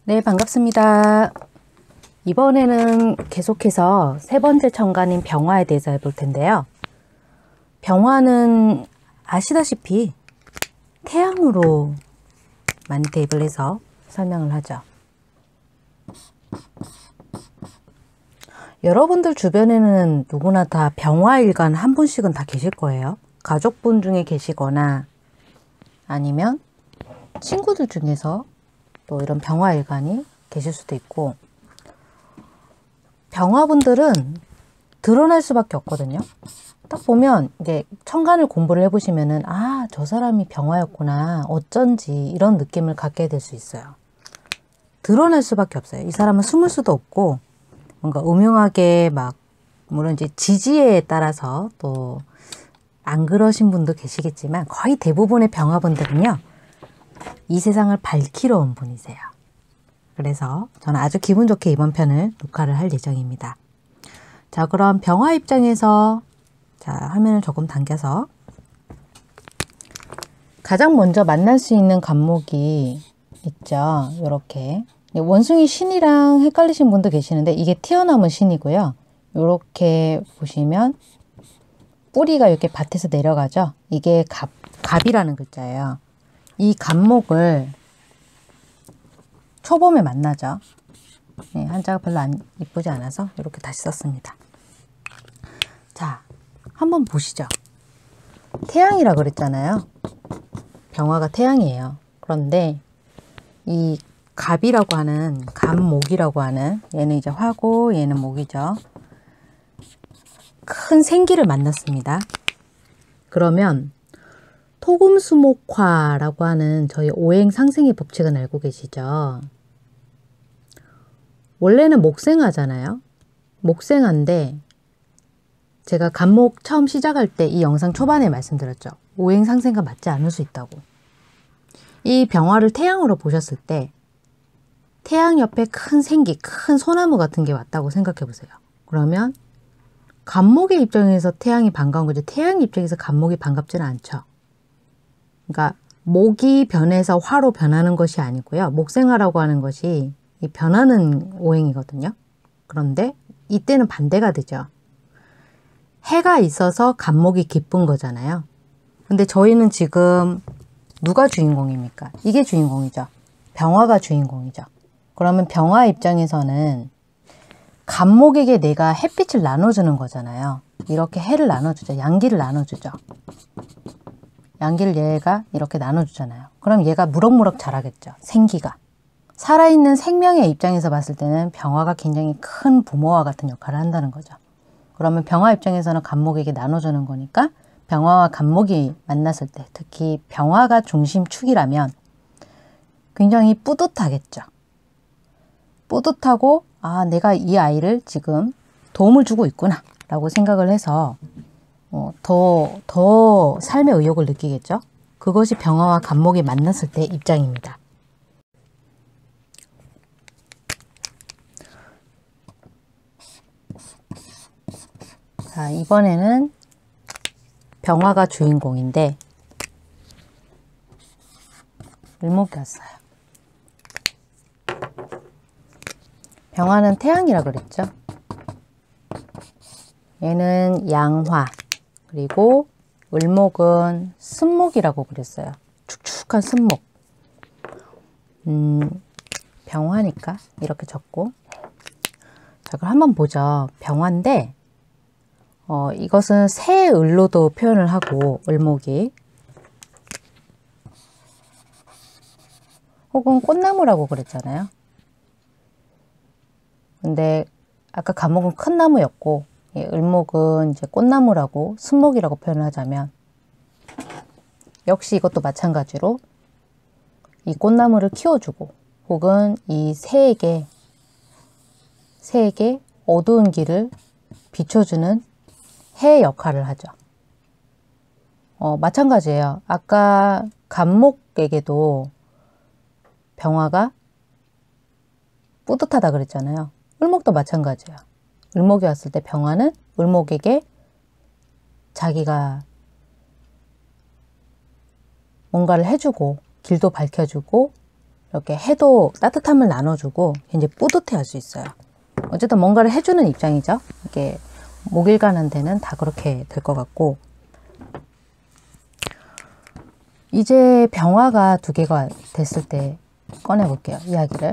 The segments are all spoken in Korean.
네, 반갑습니다. 이번에는 계속해서 세 번째 천간인 병화에 대해서 해볼 텐데요. 병화는 아시다시피 태양으로 많이 대입을 해서 설명을 하죠. 여러분들 주변에는 누구나 다 병화일간 한 분씩은 다 계실 거예요. 가족분 중에 계시거나 아니면 친구들 중에서 또 이런 병화일간이 계실 수도 있고, 병화분들은 드러날 수밖에 없거든요. 딱 보면 이제 천간을 공부를 해보시면은 아, 저 사람이 병화였구나, 어쩐지 이런 느낌을 갖게 될 수 있어요. 드러날 수밖에 없어요. 이 사람은 숨을 수도 없고, 뭔가 음흉하게 막, 물론 이제 지지에 따라서 또 안 그러신 분도 계시겠지만 거의 대부분의 병화분들은요, 이 세상을 밝히러 온 분이세요. 그래서 저는 아주 기분 좋게 이번 편을 녹화를 할 예정입니다. 자, 그럼 병화 입장에서 자, 화면을 조금 당겨서 가장 먼저 만날 수 있는 간목이 있죠. 이렇게 원숭이 신이랑 헷갈리신 분도 계시는데 이게 튀어나온 신이고요. 이렇게 보시면 뿌리가 이렇게 밭에서 내려가죠. 이게 갑이라는 글자예요. 이 간목을 초봄에 만나죠. 네, 한자가 별로 안 이쁘지 않아서 이렇게 다시 썼습니다. 자, 한번 보시죠. 태양이라 그랬잖아요. 병화가 태양이에요. 그런데 이 갑이라고 하는, 갑목이라고 하는, 얘는 이제 화고 얘는 목이죠. 큰 생기를 만났습니다. 그러면 토금수목화라고 하는 저희 오행상생의 법칙은 알고 계시죠? 원래는 목생화잖아요. 목생화인데 제가 간목 처음 시작할 때 이 영상 초반에 말씀드렸죠. 오행상생과 맞지 않을 수 있다고. 이 병화를 태양으로 보셨을 때 태양 옆에 큰 생기, 큰 소나무 같은 게 왔다고 생각해 보세요. 그러면 간목의 입장에서 태양이 반가운 거지 태양 입장에서 간목이 반갑지는 않죠. 그러니까 목이 변해서 화로 변하는 것이 아니고요. 목생화라고 하는 것이 이 변하는 오행이거든요. 그런데 이때는 반대가 되죠. 해가 있어서 간목이 기쁜 거잖아요. 근데 저희는 지금 누가 주인공입니까? 이게 주인공이죠. 병화가 주인공이죠. 그러면 병화 입장에서는 간목에게 내가 햇빛을 나눠주는 거잖아요. 이렇게 해를 나눠주죠. 양기를 나눠주죠. 양기를 얘가 이렇게 나눠주잖아요. 그럼 얘가 무럭무럭 자라겠죠. 생기가. 살아있는 생명의 입장에서 봤을 때는 병화가 굉장히 큰 부모와 같은 역할을 한다는 거죠. 그러면 병화 입장에서는 간목에게 나눠주는 거니까 병화와 간목이 만났을 때, 특히 병화가 중심축이라면 굉장히 뿌듯하겠죠. 뿌듯하고 아, 내가 이 아이를 지금 도움을 주고 있구나 라고 생각을 해서 더 삶의 의욕을 느끼겠죠. 그것이 병화와 간목이 만났을 때 입장입니다. 자, 이번에는 병화가 주인공인데 을목이 왔어요. 병화는 태양이라 그랬죠. 얘는 양화, 그리고 을목은 쓴목이라고 그랬어요. 축축한 쓴목. 병화니까 이렇게 적고. 자, 그럼 한번 보죠. 병화인데 이것은 새을로도 표현을 하고, 을목이. 혹은 꽃나무라고 그랬잖아요. 근데 아까 간목은 큰 나무였고, 을목은 이제 꽃나무라고, 순목이라고 표현을 하자면, 역시 이것도 마찬가지로 이 꽃나무를 키워주고, 혹은 이 새에게 어두운 길을 비춰주는 해 역할을 하죠. 마찬가지예요. 아까 간목에게도 병화가 뿌듯하다 그랬잖아요. 을목도 마찬가지예요. 을목이 왔을 때 병화는 을목에게 자기가 뭔가를 해주고 길도 밝혀주고 이렇게 해도 따뜻함을 나눠주고 굉장히 뿌듯해 할 수 있어요. 어쨌든 뭔가를 해주는 입장이죠. 이게 목일간한테는 다 그렇게 될 것 같고, 이제 병화가 2개가 됐을 때 꺼내볼게요. 이야기를.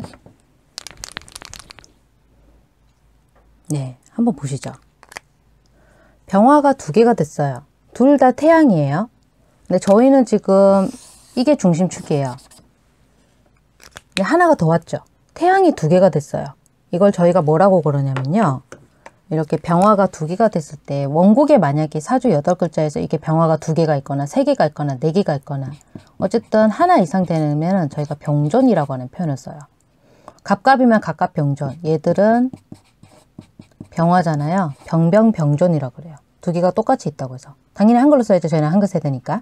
네, 한번 보시죠. 병화가 2개가 됐어요. 둘 다 태양이에요. 근데 저희는 지금 이게 중심축이에요. 근데 하나가 더 왔죠. 태양이 2개가 됐어요. 이걸 저희가 뭐라고 그러냐면요. 이렇게 병화가 2개가 됐을 때 원곡에 만약에 사주 8글자에서 이게 병화가 2개가 있거나 3개가 있거나 4개가 있거나 어쨌든 하나 이상 되면 저희가 병존이라고 하는 표현을 써요. 갑갑이면 갑갑병존. 얘들은 병화잖아요. 병병병존이라고 그래요. 2개가 똑같이 있다고 해서. 당연히 한글로 써야죠. 저희는 한글 세대니까.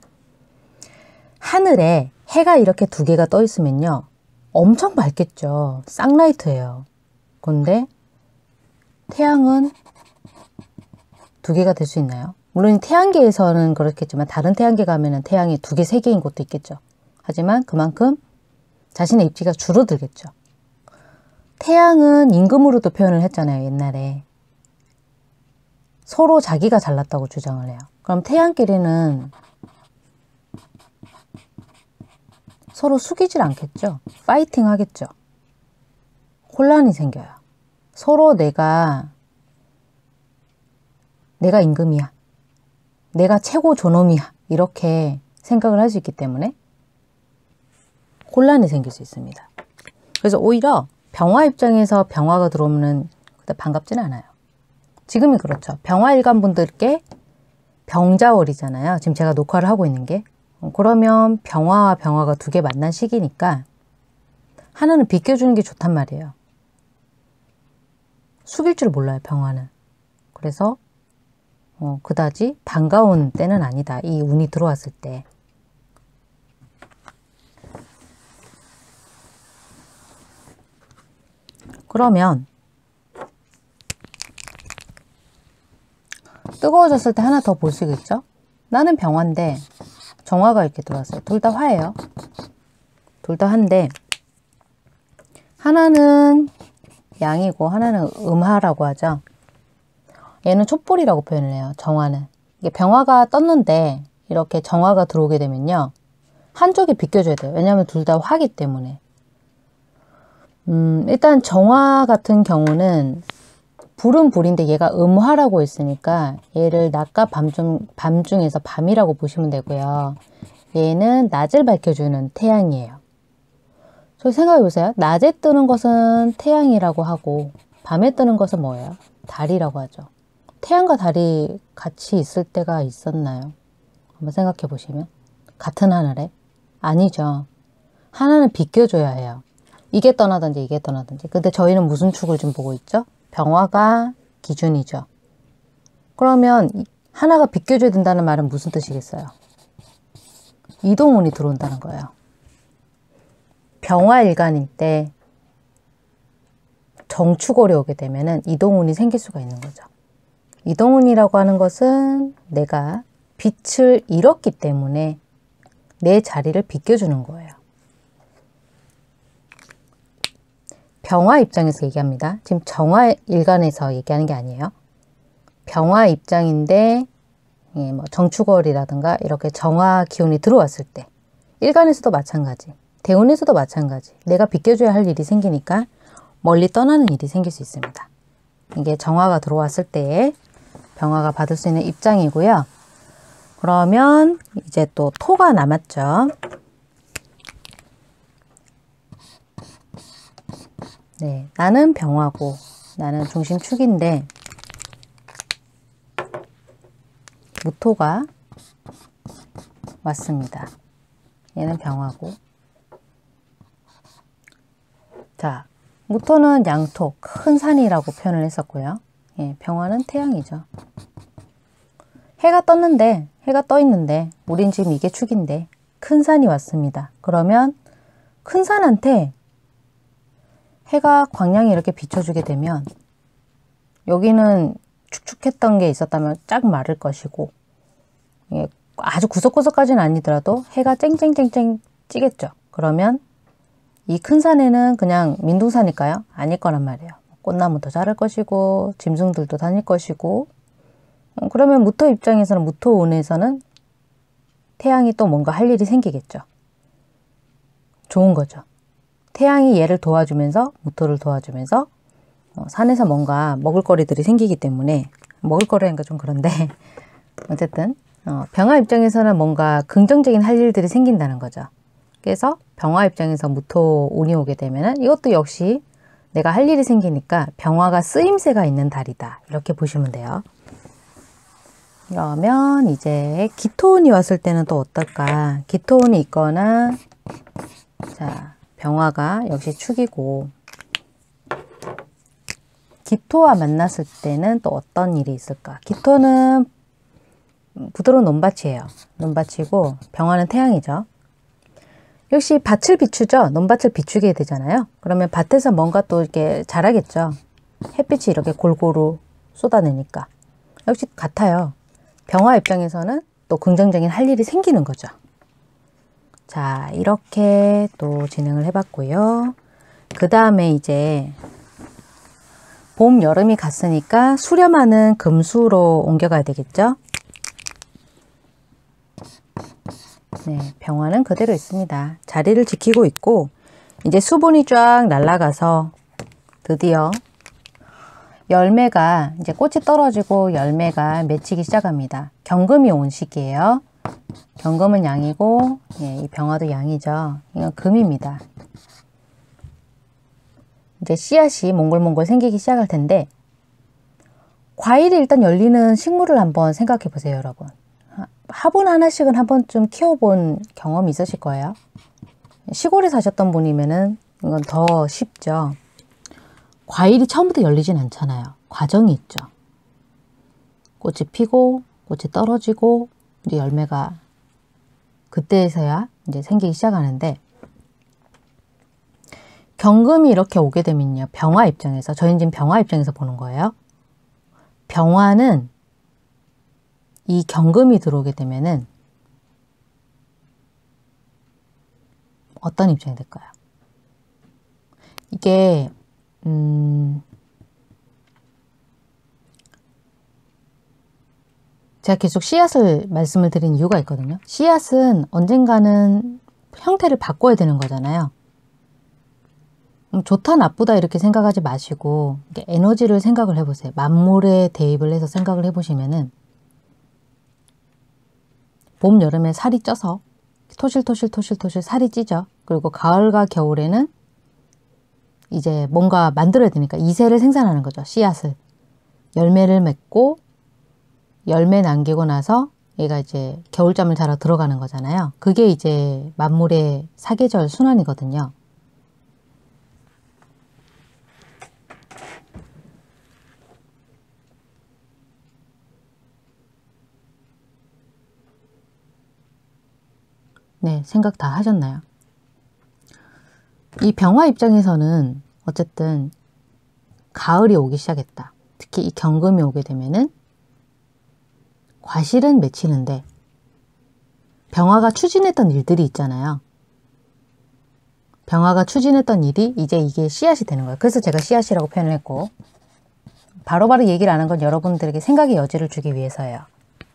하늘에 해가 이렇게 2개가 떠 있으면요. 엄청 밝겠죠. 쌍라이트예요. 근데 태양은 2개가 될 수 있나요? 물론 태양계에서는 그렇겠지만 다른 태양계 가면은 태양이 2개, 3개인 곳도 있겠죠. 하지만 그만큼 자신의 입지가 줄어들겠죠. 태양은 임금으로도 표현을 했잖아요. 옛날에. 서로 자기가 잘났다고 주장을 해요. 그럼 태양끼리는 서로 숙이질 않겠죠. 파이팅 하겠죠. 혼란이 생겨요. 서로 내가 임금이야. 내가 최고 존엄이야. 이렇게 생각을 할 수 있기 때문에 혼란이 생길 수 있습니다. 그래서 오히려 병화 입장에서 병화가 들어오면 그때 반갑지는 않아요. 지금이 그렇죠. 병화 일간분들께 병자월이잖아요. 지금 제가 녹화를 하고 있는 게. 그러면 병화와 병화가 2개 만난 시기니까 하나는 비껴주는 게 좋단 말이에요. 숙일 줄 몰라요. 병화는. 그래서 그다지 반가운 때는 아니다. 이 운이 들어왔을 때. 그러면 뜨거워졌을 때 하나 더 볼 수 있겠죠? 나는 병화인데 정화가 이렇게 들어왔어요. 둘 다 화예요. 둘 다 화인데 하나는 양이고 하나는 음화라고 하죠. 얘는 촛불이라고 표현을 해요. 정화는. 이게 병화가 떴는데 이렇게 정화가 들어오게 되면요. 한쪽이 비껴줘야 돼요. 왜냐하면 둘 다 화기 때문에. 일단 정화 같은 경우는 불은 불인데 얘가 음화라고 했으니까 얘를 낮과 밤중에서 밤이라고 보시면 되고요. 얘는 낮을 밝혀주는 태양이에요. 저희 생각해보세요. 낮에 뜨는 것은 태양이라고 하고 밤에 뜨는 것은 뭐예요? 달이라고 하죠. 태양과 달이 같이 있을 때가 있었나요? 한번 생각해 보시면. 같은 하늘에? 아니죠. 하나는 비껴줘야 해요. 이게 떠나든지 이게 떠나든지. 근데 저희는 무슨 축을 좀 보고 있죠? 병화가 기준이죠. 그러면 하나가 비껴줘야 된다는 말은 무슨 뜻이겠어요? 이동운이 들어온다는 거예요. 병화일간일 때 정축월이 오게 되면 이동운이 생길 수가 있는 거죠. 이동운이라고 하는 것은 내가 빛을 잃었기 때문에 내 자리를 비껴주는 거예요. 병화 입장에서 얘기합니다. 지금 정화 일간에서 얘기하는 게 아니에요. 병화 입장인데 뭐 정축월이라든가 이렇게 정화 기운이 들어왔을 때 일간에서도 마찬가지, 대운에서도 마찬가지. 내가 비껴줘야 할 일이 생기니까 멀리 떠나는 일이 생길 수 있습니다. 이게 정화가 들어왔을 때 병화가 받을 수 있는 입장이고요. 그러면 이제 또 토가 남았죠. 네, 나는 병화고 나는 중심축인데 무토가 왔습니다. 얘는 병화고. 자, 무토는 양토, 큰 산이라고 표현을 했었고요. 예, 병화는 태양이죠. 해가 떴는데, 해가 떠 있는데, 우린 지금 이게 축인데, 큰 산이 왔습니다. 그러면 큰 산한테 해가 광량이 이렇게 비춰주게 되면 여기는 축축했던 게 있었다면 쫙 마를 것이고, 예, 아주 구석구석까지는 아니더라도 해가 쨍쨍쨍쨍 찌겠죠. 그러면 이 큰 산에는 그냥 민둥사니까요. 아닐 거란 말이에요. 꽃나무도 자랄 것이고 짐승들도 다닐 것이고 그러면 무토 입장에서는 무토운에서는 태양이 또 뭔가 할 일이 생기겠죠. 좋은 거죠. 태양이 얘를 도와주면서 무토를 도와주면서 산에서 뭔가 먹을거리들이 생기기 때문에 먹을거리니까 좀 그런데 어쨌든 병화 입장에서는 뭔가 긍정적인 할 일들이 생긴다는 거죠. 그래서 병화 입장에서 무토 운이 오게 되면은 이것도 역시 내가 할 일이 생기니까 병화가 쓰임새가 있는 달이다. 이렇게 보시면 돼요. 그러면 이제 기토운이 왔을 때는 또 어떨까? 기토운이 있거나 자 병화가 역시 축이고 기토와 만났을 때는 또 어떤 일이 있을까? 기토는 부드러운 논밭이에요. 논밭이고 병화는 태양이죠. 역시 밭을 비추죠. 논밭을 비추게 되잖아요. 그러면 밭에서 뭔가 또 이렇게 자라겠죠. 햇빛이 이렇게 골고루 쏟아내니까. 역시 같아요. 병화 입장에서는 또 긍정적인 할 일이 생기는 거죠. 자, 이렇게 또 진행을 해봤고요. 그 다음에 이제 봄, 여름이 갔으니까 수렴하는 금수로 옮겨가야 되겠죠. 네, 병화는 그대로 있습니다. 자리를 지키고 있고 이제 수분이 쫙 날아가서 드디어 열매가 이제 꽃이 떨어지고 열매가 맺히기 시작합니다. 경금이 온 시기예요. 경금은 양이고 예, 이 병화도 양이죠. 이건 금입니다. 이제 씨앗이 몽골몽골 생기기 시작할 텐데 과일이 일단 열리는 식물을 한번 생각해 보세요, 여러분. 화분 하나씩은 한 번쯤 키워본 경험이 있으실 거예요. 시골에 사셨던 분이면은 이건 더 쉽죠. 과일이 처음부터 열리진 않잖아요. 과정이 있죠. 꽃이 피고 꽃이 떨어지고 이제 열매가 그때서야 이제 생기기 시작하는데 경금이 이렇게 오게 되면요. 병화 입장에서 저희는 지금 병화 입장에서 보는 거예요. 병화는 이 경금이 들어오게 되면은 어떤 입장이 될까요? 이게 제가 계속 씨앗을 말씀을 드린 이유가 있거든요. 씨앗은 언젠가는 형태를 바꿔야 되는 거잖아요. 좋다 나쁘다 이렇게 생각하지 마시고 에너지를 생각을 해보세요. 만물에 대입을 해서 생각을 해보시면은 봄, 여름에 살이 쪄서 토실토실 살이 찌죠. 그리고 가을과 겨울에는 이제 뭔가 만들어야 되니까 이세를 생산하는 거죠. 씨앗을. 열매를 맺고 열매 남기고 나서 얘가 이제 겨울잠을 자러 들어가는 거잖아요. 그게 이제 만물의 사계절 순환이거든요. 네, 생각 다 하셨나요? 이 병화 입장에서는 어쨌든 가을이 오기 시작했다. 특히 이 경금이 오게 되면은 과실은 맺히는데 병화가 추진했던 일들이 있잖아요. 병화가 추진했던 일이 이제 이게 씨앗이 되는 거예요. 그래서 제가 씨앗이라고 표현을 했고 바로바로 얘기를 안 한 건 여러분들에게 생각의 여지를 주기 위해서예요.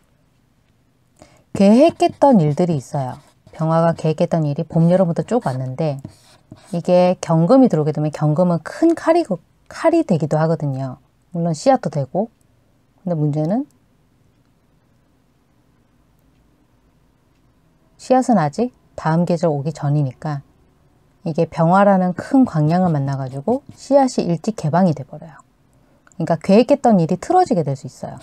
계획했던 일들이 있어요. 병화가 계획했던 일이 봄, 여름부터 쭉 왔는데 이게 경금이 들어오게 되면 경금은 큰 칼이 되기도 하거든요. 물론 씨앗도 되고 근데 문제는 씨앗은 아직 다음 계절 오기 전이니까 이게 병화라는 큰 광량을 만나가지고 씨앗이 일찍 개방이 돼버려요. 그러니까 계획했던 일이 틀어지게 될 수 있어요.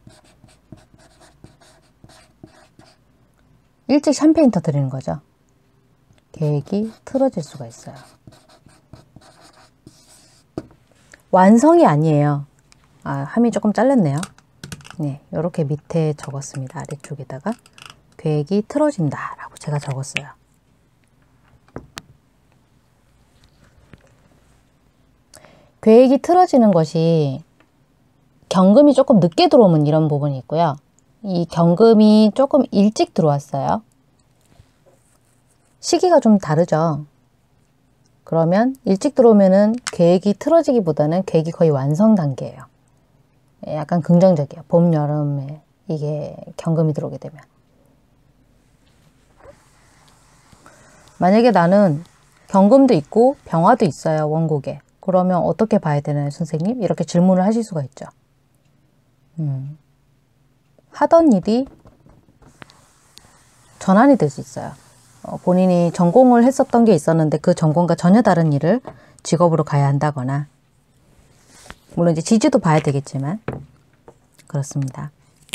일찍 샴페인 터뜨리는 거죠. 계획이 틀어질 수가 있어요. 완성이 아니에요. 함이 조금 잘렸네요. 네, 이렇게 밑에 적었습니다. 아래쪽에다가 계획이 틀어진다 라고 제가 적었어요. 계획이 틀어지는 것이 경금이 조금 늦게 들어오면 이런 부분이 있고요. 이 경금이 조금 일찍 들어왔어요. 시기가 좀 다르죠. 그러면 일찍 들어오면은 계획이 틀어지기보다는 계획이 거의 완성 단계예요. 약간 긍정적이에요. 봄, 여름에 이게 경금이 들어오게 되면. 만약에 나는 경금도 있고 병화도 있어요. 원곡에. 그러면 어떻게 봐야 되나요, 선생님? 이렇게 질문을 하실 수가 있죠. 하던 일이 전환이 될 수 있어요. 본인이 전공을 했었던 게 있었는데 그 전공과 전혀 다른 일을 직업으로 가야 한다거나, 물론 이제 지지도 봐야 되겠지만 그렇습니다.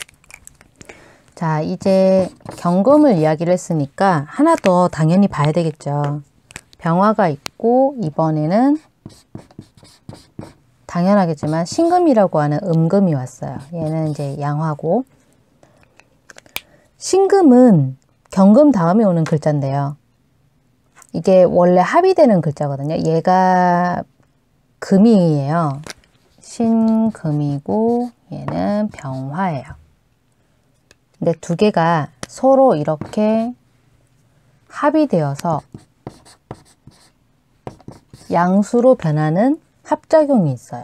자, 이제 경금을 이야기를 했으니까 하나 더 당연히 봐야 되겠죠. 병화가 있고 이번에는 당연하겠지만 신금이라고 하는 음금이 왔어요. 얘는 이제 양화고, 신금은 경금 다음에 오는 글자인데요. 이게 원래 합의되는 글자거든요. 얘가 금이에요. 신금이고 얘는 병화예요. 근데 두 개가 서로 이렇게 합의되어서 양수로 변하는 합작용이 있어요.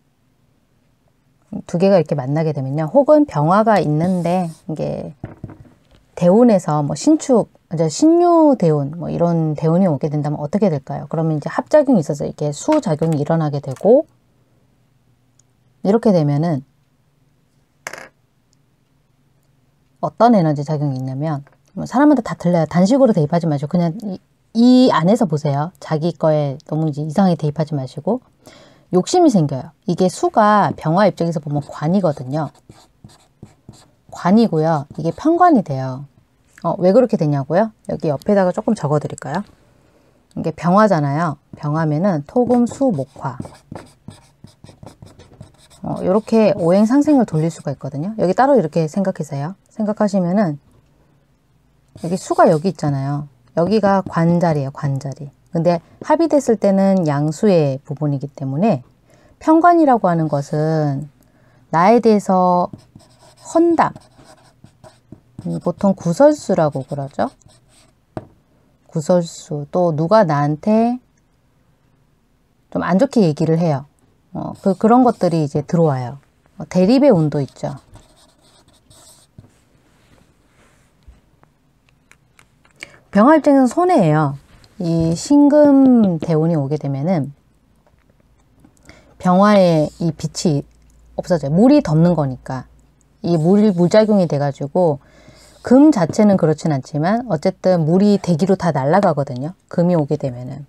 두 개가 이렇게 만나게 되면요. 혹은 병화가 있는데 이게 대운에서 뭐 신축, 신유 대운, 뭐 이런 대운이 오게 된다면 어떻게 될까요? 그러면 이제 합작용이 있어서 이렇게 수작용이 일어나게 되고, 이렇게 되면은 어떤 에너지 작용이 있냐면, 사람마다 다 틀려요. 단식으로 대입하지 마시고 그냥 이 안에서 보세요. 자기 거에 너무 이제 이상하게 대입하지 마시고, 욕심이 생겨요. 이게 수가 병화 입장에서 보면 관이거든요. 관이고요. 이게 편관이 돼요. 왜 그렇게 되냐고요? 여기 옆에다가 조금 적어 드릴까요? 이게 병화잖아요. 병화면은 토금, 수, 목화. 이렇게 오행 상생을 돌릴 수가 있거든요. 여기 따로 이렇게 생각하세요. 생각하시면은 여기 수가 여기 있잖아요. 여기가 관자리예요. 관자리. 근데 합의됐을 때는 양수의 부분이기 때문에 편관이라고 하는 것은 나에 대해서 헌담, 보통 구설수라고 그러죠. 구설수. 또 누가 나한테 좀 안 좋게 얘기를 해요. 그런 것들이 이제 들어와요. 대립의 운도 있죠. 병화 입장에서는 손해예요. 이 신금 대운이 오게 되면은 병화의 이 빛이 없어져요. 물이 덮는 거니까. 이 물작용이 돼가지고 금 자체는 그렇진 않지만 어쨌든 물이 대기로 다 날아가거든요. 금이 오게 되면은.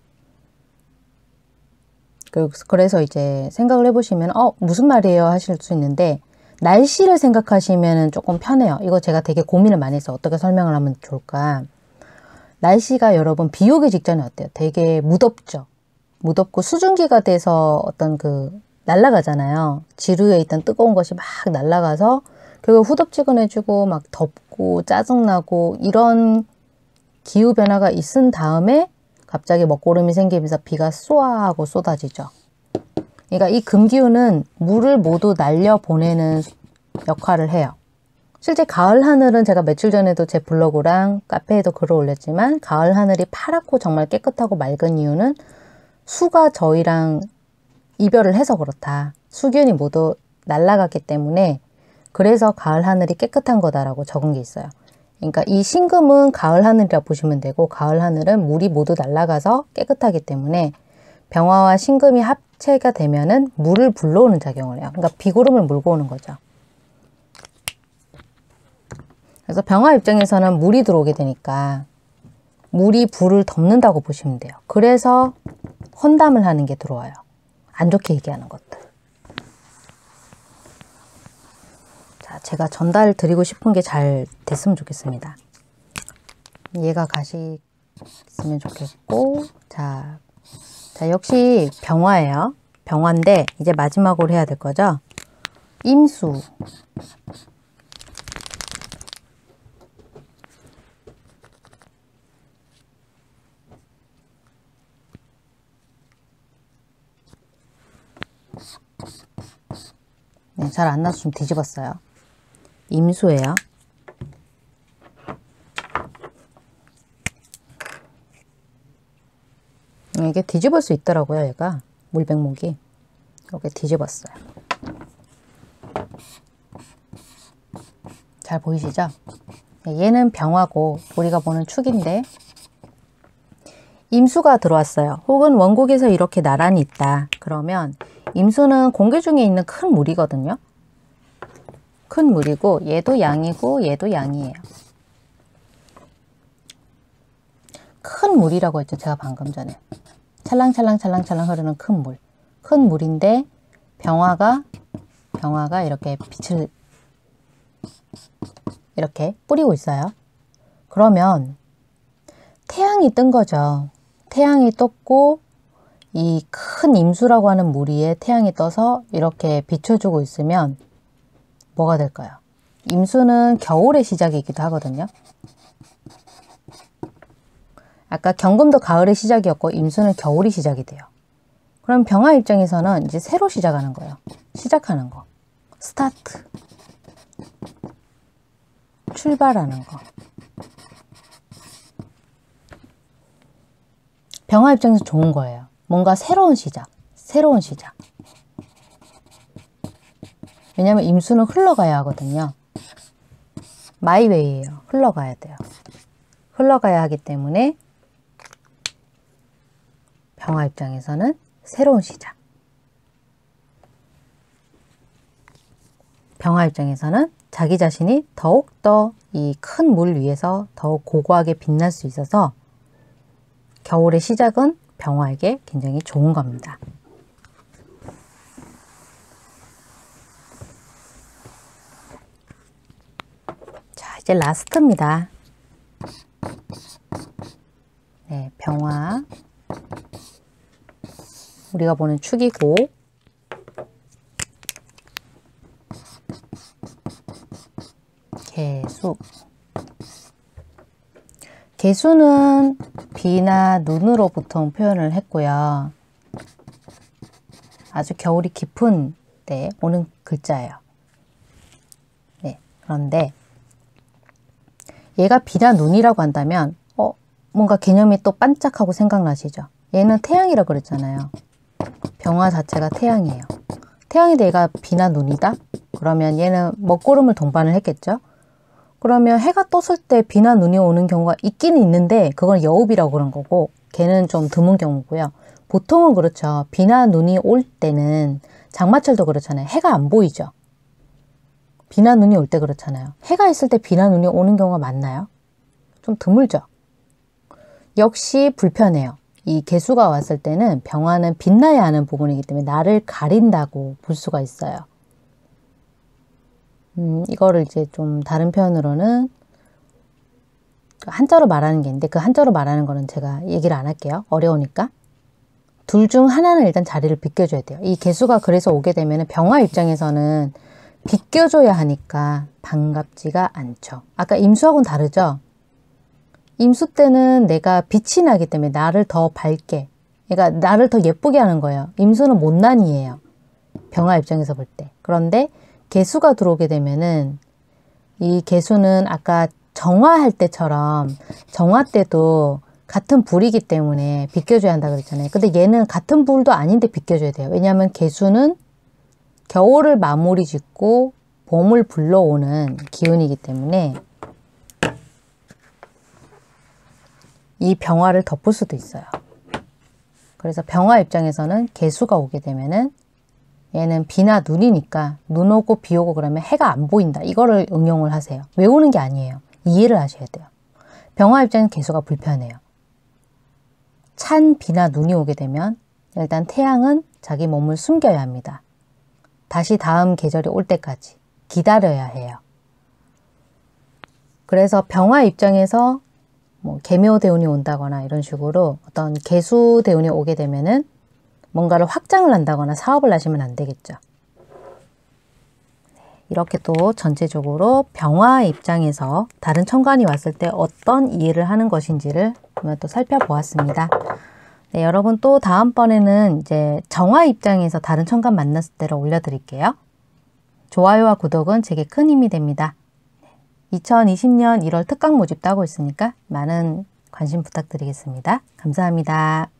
그래서 이제 생각을 해보시면 무슨 말이에요 하실 수 있는데, 날씨를 생각하시면 조금 편해요. 이거 제가 되게 고민을 많이 해서 어떻게 설명을 하면 좋을까. 날씨가 여러분 비 오기 직전에 어때요? 되게 무덥죠. 무덥고 수증기가 돼서 어떤 날아가잖아요. 지루에 있던 뜨거운 것이 막 날아가서 결국 후덥지근해지고 막 덥고 짜증나고 이런 기후변화가 있은 다음에 갑자기 먹구름이 생기면서 비가 쏘아 하고 쏟아지죠. 그러니까 이 금기운은 물을 모두 날려보내는 역할을 해요. 실제 가을 하늘은 제가 며칠 전에도 제 블로그랑 카페에도 글을 올렸지만, 가을 하늘이 파랗고 정말 깨끗하고 맑은 이유는 수가 저희랑 이별을 해서 그렇다. 수균이 모두 날아갔기 때문에, 그래서 가을 하늘이 깨끗한 거다라고 적은 게 있어요. 그러니까 이 신금은 가을 하늘이라 보시면 되고, 가을 하늘은 물이 모두 날아가서 깨끗하기 때문에 병화와 신금이 합체가 되면은 물을 불러오는 작용을 해요. 그러니까 비구름을 몰고 오는 거죠. 그래서 병화 입장에서는 물이 들어오게 되니까 물이 불을 덮는다고 보시면 돼요. 그래서 헌담을 하는 게 들어와요. 안 좋게 얘기하는 것들. 자, 제가 전달 드리고 싶은 게 잘 됐으면 좋겠습니다. 얘가 가시있으면 좋겠고, 자, 역시 병화예요. 병화인데 이제 마지막으로 해야 될 거죠. 임수. 네, 잘 안 나서 좀 뒤집었어요. 임수예요. 이게 뒤집을 수 있더라고요. 얘가 물백목이 이렇게 뒤집었어요. 잘 보이시죠? 얘는 병화고 우리가 보는 축인데 임수가 들어왔어요. 혹은 원국에서 이렇게 나란히 있다. 그러면 임수는 공개 중에 있는 큰 물이거든요. 큰 물이고 얘도 양이고 얘도 양이에요. 큰 물이라고 했죠. 제가 방금 전에. 찰랑찰랑 흐르는 큰 물. 큰 물인데 병화가 이렇게 빛을 이렇게 뿌리고 있어요. 그러면 태양이 뜬 거죠. 태양이 떴고 이 큰 임수라고 하는 물 위에 태양이 떠서 이렇게 비춰주고 있으면 뭐가 될까요? 임수는 겨울의 시작이기도 하거든요. 아까 경금도 가을의 시작이었고 임수는 겨울이 시작이 돼요. 그럼 병화 입장에서는 이제 새로 시작하는 거예요. 시작하는 거. 스타트. 출발하는 거. 병화 입장에서 좋은 거예요. 뭔가 새로운 시작. 새로운 시작. 왜냐면 임수는 흘러가야 하거든요. 마이웨이예요. 흘러가야 돼요. 흘러가야 하기 때문에 병화 입장에서는 새로운 시작. 병화 입장에서는 자기 자신이 더욱더 이 큰 물 위에서 더욱 고고하게 빛날 수 있어서 겨울의 시작은 병화에게 굉장히 좋은 겁니다. 자, 이제 라스트입니다. 네, 병화. 우리가 보는 축이고 개수. 개수는 비나 눈으로 보통 표현을 했고요. 아주 겨울이 깊은 때 오는 글자예요. 네, 그런데 얘가 비나 눈이라고 한다면 뭔가 개념이 또 반짝하고 생각나시죠? 얘는 태양이라고 그랬잖아요. 병화 자체가 태양이에요. 태양인데 얘가 비나 눈이다? 그러면 얘는 먹구름을 동반을 했겠죠? 그러면 해가 떴을 때 비나 눈이 오는 경우가 있기는 있는데 그건 여우비라고 그런 거고 걔는 좀 드문 경우고요. 보통은 그렇죠. 비나 눈이 올 때는 장마철도 그렇잖아요. 해가 안 보이죠. 비나 눈이 올 때 그렇잖아요. 해가 있을 때 비나 눈이 오는 경우가 많나요? 좀 드물죠. 역시 불편해요. 이 개수가 왔을 때는 병화는 빛나야 하는 부분이기 때문에 나를 가린다고 볼 수가 있어요. 이거를 이제 좀 다른 표현으로는 한자로 말하는 게 있는데 그 한자로 말하는 거는 제가 얘기를 안 할게요. 어려우니까. 둘 중 하나는 일단 자리를 비껴줘야 돼요. 이 개수가 그래서 오게 되면 병화 입장에서는 비껴줘야 하니까 반갑지가 않죠. 아까 임수하고는 다르죠? 임수 때는 내가 빛이 나기 때문에 나를 더 밝게, 그러니까 나를 더 예쁘게 하는 거예요. 임수는 못난이에요. 병화 입장에서 볼 때. 그런데 개수가 들어오게 되면은 이 개수는 아까 정화할 때처럼 정화 때도 같은 불이기 때문에 비껴줘야 한다 그랬잖아요. 근데 얘는 같은 불도 아닌데 비껴줘야 돼요. 왜냐하면 개수는 겨울을 마무리 짓고 봄을 불러오는 기운이기 때문에 이 병화를 덮을 수도 있어요. 그래서 병화 입장에서는 개수가 오게 되면은 얘는 비나 눈이니까 눈 오고 비 오고 그러면 해가 안 보인다. 이거를 응용을 하세요. 외우는 게 아니에요. 이해를 하셔야 돼요. 병화 입장은 개수가 불편해요. 찬 비나 눈이 오게 되면 일단 태양은 자기 몸을 숨겨야 합니다. 다시 다음 계절이 올 때까지 기다려야 해요. 그래서 병화 입장에서 뭐 계묘대운이 온다거나 이런 식으로 어떤 개수대운이 오게 되면은 뭔가를 확장을 한다거나 사업을 하시면 안 되겠죠. 이렇게 또 전체적으로 병화 입장에서 다른 천간이 왔을 때 어떤 이해를 하는 것인지를 한번 또 살펴보았습니다. 네, 여러분 또 다음번에는 이제 정화 입장에서 다른 천간 만났을 때를 올려드릴게요. 좋아요와 구독은 제게 큰 힘이 됩니다. 2020년 1월 특강 모집도 하고 있으니까 많은 관심 부탁드리겠습니다. 감사합니다.